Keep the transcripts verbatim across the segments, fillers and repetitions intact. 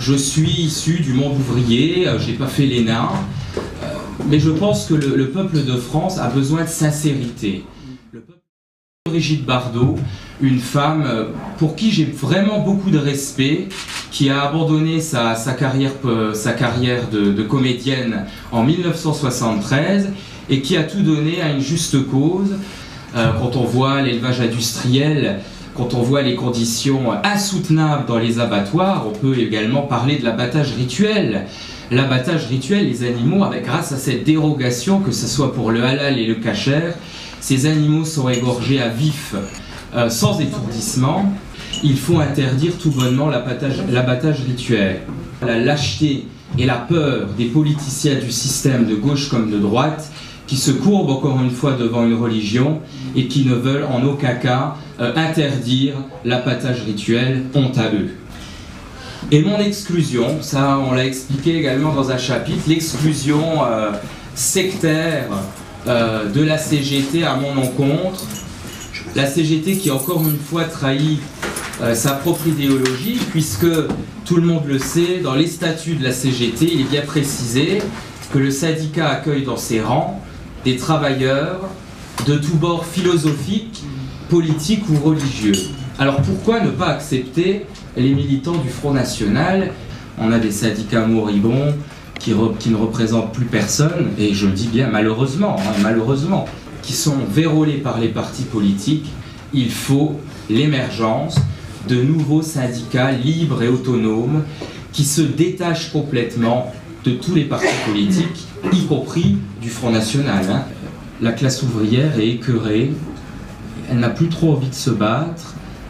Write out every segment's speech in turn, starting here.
Je suis issu du monde ouvrier, j'ai pas fait l'E N A, euh, mais je pense que le, le peuple de France a besoin de sincérité. Le peuple de Brigitte Bardot, une femme pour qui j'ai vraiment beaucoup de respect, qui a abandonné sa, sa carrière, sa carrière de, de comédienne en mille neuf cent soixante-treize et qui a tout donné à une juste cause. Euh, quand on voit l'élevage industriel, quand on voit les conditions insoutenables dans les abattoirs, on peut également parler de l'abattage rituel. L'abattage rituel, les animaux, avec, grâce à cette dérogation, que ce soit pour le halal et le kasher, ces animaux sont égorgés à vif, euh, sans étourdissement. Il faut interdire tout bonnement l'abattage rituel. La lâcheté et la peur des politiciens du système de gauche comme de droite, qui se courbent encore une fois devant une religion et qui ne veulent en aucun cas euh, interdire l'abattage rituel, honte à eux. Et mon exclusion, ça on l'a expliqué également dans un chapitre, l'exclusion euh, sectaire euh, de la C G T à mon encontre, la C G T qui encore une fois trahit euh, sa propre idéologie, puisque tout le monde le sait, dans les statuts de la C G T, il est bien précisé que le syndicat accueille dans ses rangs des travailleurs de tous bords philosophiques, politiques ou religieux. Alors pourquoi ne pas accepter les militants du Front National? On a des syndicats moribonds qui, qui ne représentent plus personne, et je le dis bien malheureusement, hein, malheureusement, qui sont vérolés par les partis politiques. Il faut l'émergence de nouveaux syndicats libres et autonomes qui se détachent complètement de tous les partis politiques, y compris du Front National. Hein. La classe ouvrière est écœurée, elle n'a plus trop envie de se battre,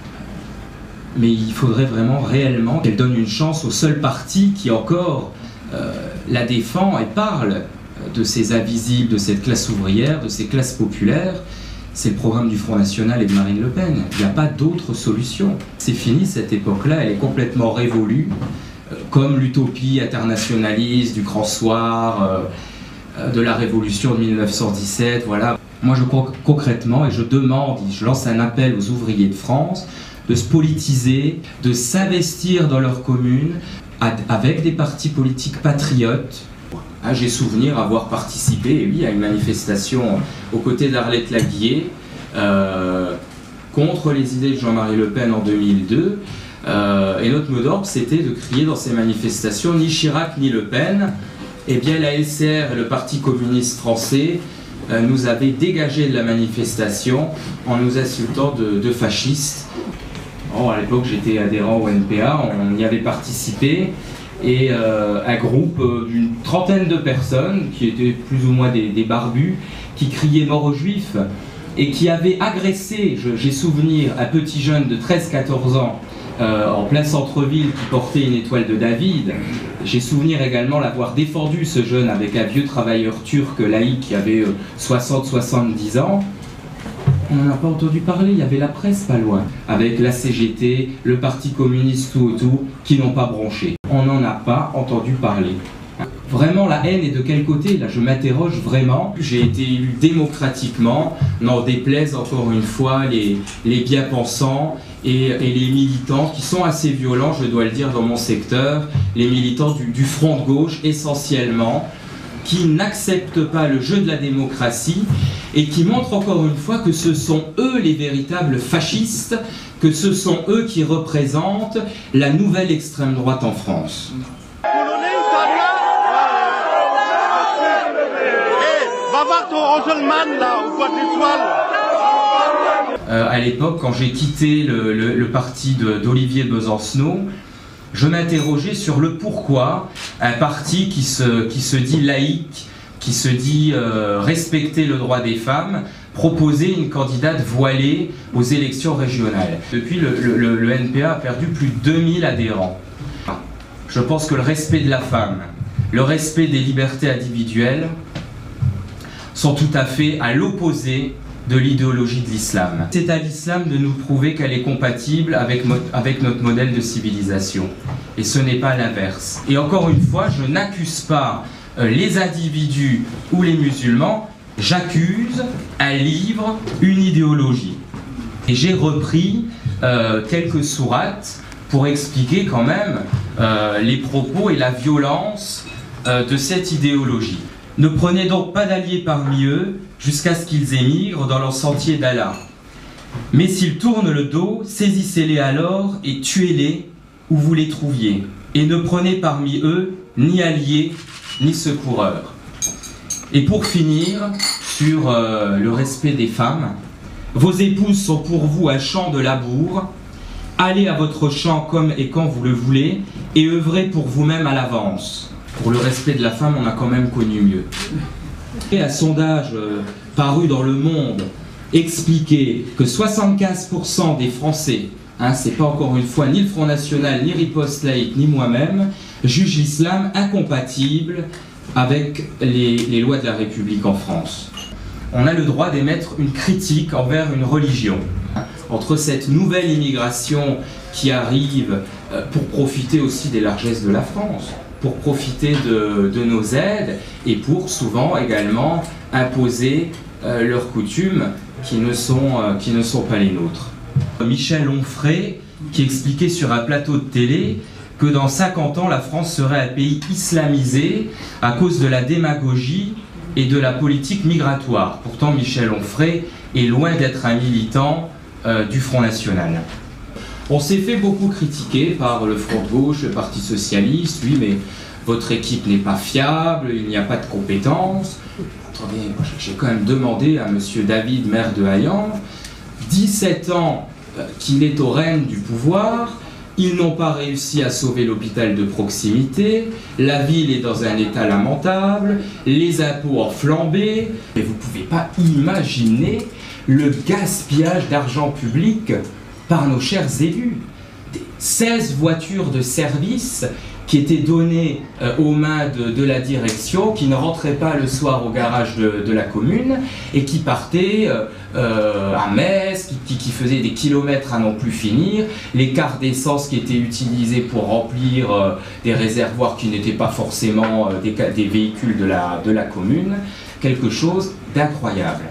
mais il faudrait vraiment réellement qu'elle donne une chance au seul parti qui encore euh, la défend et parle de ces invisibles, de cette classe ouvrière, de ces classes populaires. C'est le programme du Front National et de Marine Le Pen. Il n'y a pas d'autre solution. C'est fini cette époque-là, elle est complètement révolue. Comme l'utopie internationaliste du Grand Soir, euh, de la Révolution de mille neuf cent dix-sept, voilà. Moi je crois concrètement, et je demande, je lance un appel aux ouvriers de France, de se politiser, de s'investir dans leur commune, avec des partis politiques patriotes. Ah, j'ai souvenir avoir participé, et oui, à une manifestation aux côtés d'Arlette Laguier, euh, contre les idées de Jean-Marie Le Pen en deux mille deux. Euh, et notre mot d'ordre, c'était de crier dans ces manifestations ni Chirac ni Le Pen. Eh bien, la L C R et le Parti communiste français euh, nous avaient dégagé de la manifestation en nous insultant de, de fascistes. Oh, à l'époque, j'étais adhérent au N P A, on y avait participé, et euh, un groupe euh, d'une trentaine de personnes, qui étaient plus ou moins des, des barbus, qui criaient mort aux juifs, et qui avaient agressé, j'ai souvenir, un petit jeune de treize quatorze ans, Euh, en plein centre-ville, qui portait une étoile de David. J'ai souvenir également l'avoir défendu, ce jeune, avec un vieux travailleur turc laïque qui avait euh, soixante soixante-dix ans. On n'en a pas entendu parler, il y avait la presse pas loin, avec la C G T, le Parti communiste, tout autour, qui n'ont pas bronché. On n'en a pas entendu parler. Vraiment, la haine est de quel côté? Là, je m'interroge vraiment. J'ai été élu démocratiquement, n'en déplaise encore une fois les, les bien-pensants et, et les militants qui sont assez violents, je dois le dire, dans mon secteur, les militants du, du front de gauche essentiellement, qui n'acceptent pas le jeu de la démocratie et qui montrent encore une fois que ce sont eux les véritables fascistes, que ce sont eux qui représentent la nouvelle extrême droite en France. Va voir ton Roselman là, au bois de l'étoile. Euh, à l'époque, quand j'ai quitté le, le, le parti d'Olivier Besancenot, je m'interrogeais sur le pourquoi un parti qui se, qui se dit laïque, qui se dit euh, respecter le droit des femmes, proposait une candidate voilée aux élections régionales. Depuis, le, le, le N P A a perdu plus de deux mille adhérents. Je pense que le respect de la femme, le respect des libertés individuelles, sont tout à fait à l'opposé de l'idéologie de l'islam. C'est à l'islam de nous prouver qu'elle est compatible avec, avec notre modèle de civilisation. Et ce n'est pas l'inverse. Et encore une fois, je n'accuse pas euh, les individus ou les musulmans, j'accuse un livre, une idéologie. Et j'ai repris euh, quelques sourates pour expliquer quand même euh, les propos et la violence euh, de cette idéologie. Ne prenez donc pas d'alliés parmi eux jusqu'à ce qu'ils émigrent dans leur sentier d'Allah. Mais s'ils tournent le dos, saisissez-les alors et tuez-les où vous les trouviez. Et ne prenez parmi eux ni alliés ni secoureurs. Et pour finir, sur euh, le respect des femmes, vos épouses sont pour vous un champ de labour. Allez à votre champ comme et quand vous le voulez et œuvrez pour vous-même à l'avance. Pour le respect de la femme, on a quand même connu mieux. Et un sondage euh, paru dans Le Monde expliquait que soixante-quinze pour cent des Français, hein, c'est pas encore une fois ni le Front National, ni Riposte Laïque, ni moi-même, jugent l'islam incompatible avec les, les lois de la République en France. On a le droit d'émettre une critique envers une religion. Entre cette nouvelle immigration qui arrive euh, pour profiter aussi des largesses de la France, pour profiter de, de nos aides et pour souvent également imposer euh, leurs coutumes qui ne sont, euh, qui ne sont pas les nôtres. Michel Onfray qui expliquait sur un plateau de télé que dans cinquante ans la France serait un pays islamisé à cause de la démagogie et de la politique migratoire. Pourtant Michel Onfray est loin d'être un militant euh, du Front National. On s'est fait beaucoup critiquer par le Front de Gauche, le Parti Socialiste, oui mais votre équipe n'est pas fiable, il n'y a pas de compétences. Attendez, j'ai quand même demandé à monsieur David, maire de Hayan, dix-sept ans euh, qu'il est au règne du pouvoir, ils n'ont pas réussi à sauver l'hôpital de proximité, la ville est dans un état lamentable, les impôts ont flambé, mais vous ne pouvez pas imaginer le gaspillage d'argent public par nos chers élus. seize voitures de service qui étaient données euh, aux mains de, de la direction, qui ne rentraient pas le soir au garage de, de la commune et qui partaient euh, euh, à Metz, qui, qui, qui faisaient des kilomètres à n'en plus finir, les cartes d'essence qui étaient utilisées pour remplir euh, des réservoirs qui n'étaient pas forcément euh, des, des véhicules de la, de la commune, quelque chose d'incroyable.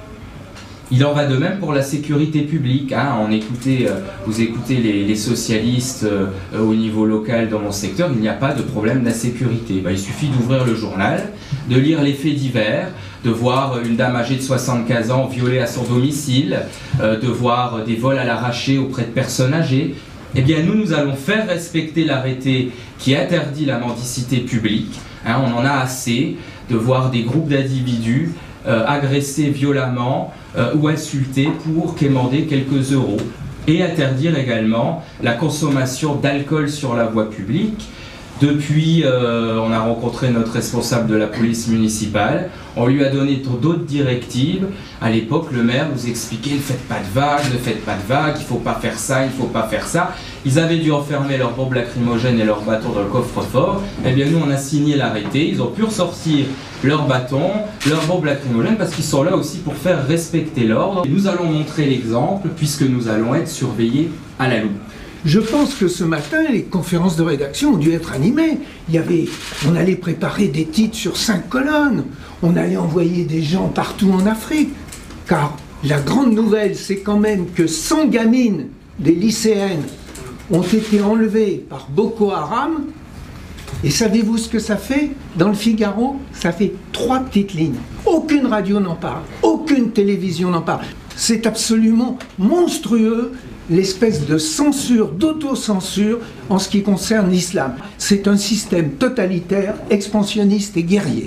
Il en va de même pour la sécurité publique. Hein. On écoutait, euh, vous écoutez les, les socialistes euh, au niveau local dans mon secteur, il n'y a pas de problème d'insécurité. Ben, il suffit d'ouvrir le journal, de lire les faits divers, de voir une dame âgée de soixante-quinze ans violée à son domicile, euh, de voir des vols à l'arraché auprès de personnes âgées. Eh bien nous, nous allons faire respecter l'arrêté qui interdit la mendicité publique. Hein. On en a assez de voir des groupes d'individus euh, agressés violemment, Euh, ou insulter pour quémander quelques euros, et interdire également la consommation d'alcool sur la voie publique. Depuis, euh, on a rencontré notre responsable de la police municipale, on lui a donné d'autres directives. À l'époque, le maire nous expliquait « ne faites pas de vagues, ne faites pas de vagues, il ne faut pas faire ça, il ne faut pas faire ça ». Ils avaient dû enfermer leurs bombes lacrymogènes et leurs bâtons dans le coffre-fort. Eh bien nous, on a signé l'arrêté, ils ont pu ressortir leurs bâtons, leurs bombes lacrymogènes, parce qu'ils sont là aussi pour faire respecter l'ordre. Nous allons montrer l'exemple, puisque nous allons être surveillés à la loupe. Je pense que ce matin, les conférences de rédaction ont dû être animées. Il y avait, on allait préparer des titres sur cinq colonnes. On allait envoyer des gens partout en Afrique. Car la grande nouvelle, c'est quand même que cent gamines, des lycéennes, ont été enlevées par Boko Haram. Et savez-vous ce que ça fait? Dans le Figaro, ça fait trois petites lignes. Aucune radio n'en parle, aucune télévision n'en parle. C'est absolument monstrueux, l'espèce de censure, d'autocensure en ce qui concerne l'islam. C'est un système totalitaire, expansionniste et guerrier.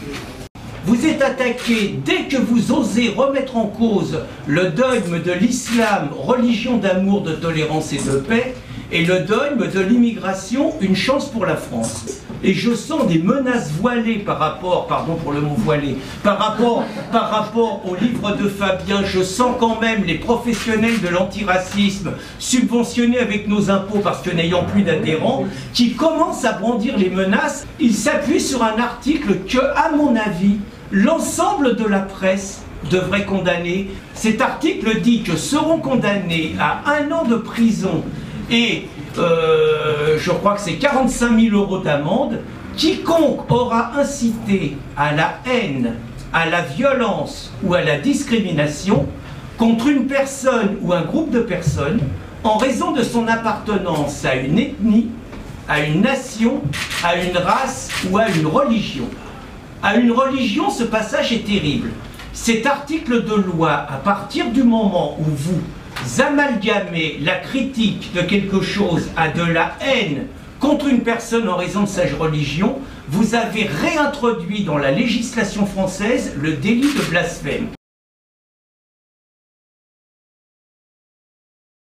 Vous êtes attaqué dès que vous osez remettre en cause le dogme de l'islam, religion d'amour, de tolérance et de paix, et le dogme de l'immigration, une chance pour la France. Et je sens des menaces voilées par rapport, pardon pour le mot voilé, par rapport, par rapport au livre de Fabien. Je sens quand même les professionnels de l'antiracisme subventionnés avec nos impôts parce que n'ayant plus d'adhérents, qui commencent à brandir les menaces. Ils s'appuient sur un article que, à mon avis, l'ensemble de la presse devrait condamner. Cet article dit que seront condamnés à un an de prison et euh, je crois que c'est quarante-cinq mille euros d'amende quiconque aura incité à la haine, à la violence ou à la discrimination contre une personne ou un groupe de personnes en raison de son appartenance à une ethnie, à une nation, à une race ou à une religion. À une religion, ce passage est terrible. Cet article de loi, à partir du moment où vous amalgamez la critique de quelque chose à de la haine contre une personne en raison de sa religion, vous avez réintroduit dans la législation française le délit de blasphème.